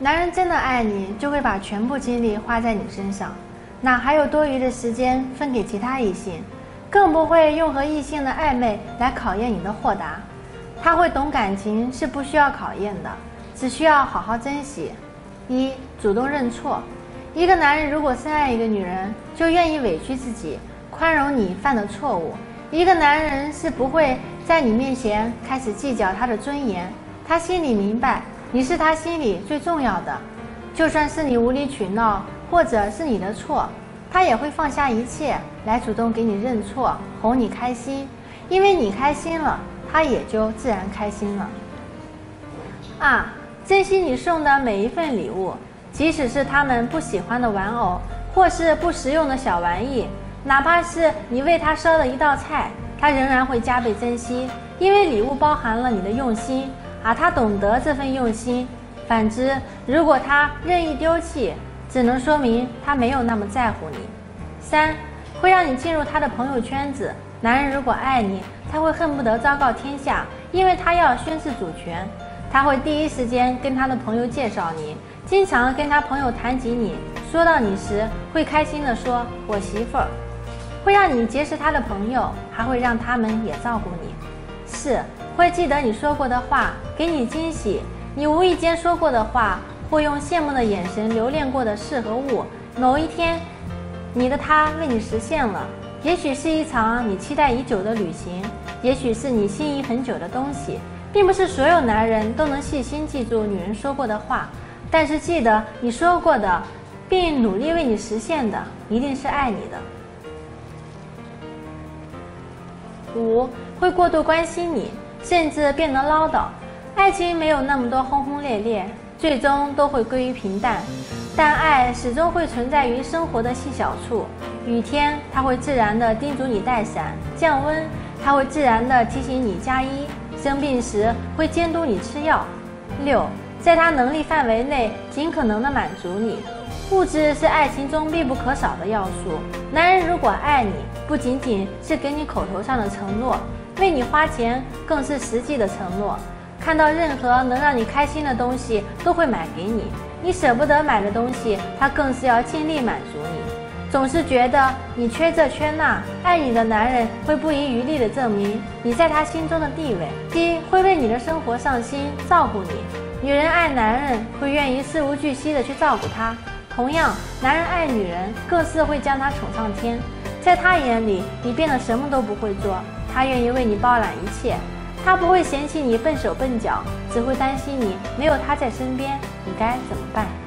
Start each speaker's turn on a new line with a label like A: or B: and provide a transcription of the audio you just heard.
A: 男人真的爱你，就会把全部精力花在你身上，哪还有多余的时间分给其他异性？更不会用和异性的暧昧来考验你的豁达。他会懂感情是不需要考验的，只需要好好珍惜。一、主动认错。一个男人如果深爱一个女人，就愿意委屈自己，宽容你犯的错误。一个男人是不会在你面前开始计较他的尊严，他心里明白你是他心里最重要的，就算是你无理取闹，或者是你的错，他也会放下一切来主动给你认错，哄你开心。因为你开心了，他也就自然开心了。二、珍惜你送的每一份礼物，即使是他们不喜欢的玩偶，或是不实用的小玩意，哪怕是你为他烧的一道菜，他仍然会加倍珍惜，因为礼物包含了你的用心，而他懂得这份用心。反之，如果他任意丢弃，只能说明他没有那么在乎你。三、会让你进入他的朋友圈子。男人如果爱你，他会恨不得昭告天下，因为他要宣示主权。他会第一时间跟他的朋友介绍你，经常跟他朋友谈及你，说到你时会开心地说我媳妇儿。会让你结识他的朋友，还会让他们也照顾你。四、会记得你说过的话，给你惊喜。你无意间说过的话，或用羡慕的眼神留恋过的事和物，某一天你的他为你实现了。也许是一场你期待已久的旅行，也许是你心仪很久的东西。并不是所有男人都能细心记住女人说过的话，但是记得你说过的，并努力为你实现的，一定是爱你的。五、会过度关心你，甚至变得唠叨。爱情没有那么多轰轰烈烈，最终都会归于平淡，但爱始终会存在于生活的细小处。雨天，他会自然地叮嘱你带伞；降温，他会自然地提醒你加衣；生病时会监督你吃药。六、在他能力范围内尽可能地满足你。物质是爱情中必不可少的要素。男人如果爱你，不仅仅是给你口头上的承诺，为你花钱更是实际的承诺。看到任何能让你开心的东西都会买给你，你舍不得买的东西，他更是要尽力满足你。总是觉得你缺这缺那，爱你的男人会不遗余力地证明你在他心中的地位。七、会为你的生活上心，照顾你。女人爱男人会愿意事无巨细地去照顾他，同样男人爱女人更是会将她宠上天。在他眼里，你变得什么都不会做，他愿意为你包揽一切。他不会嫌弃你笨手笨脚，只会担心你没有他在身边，你该怎么办？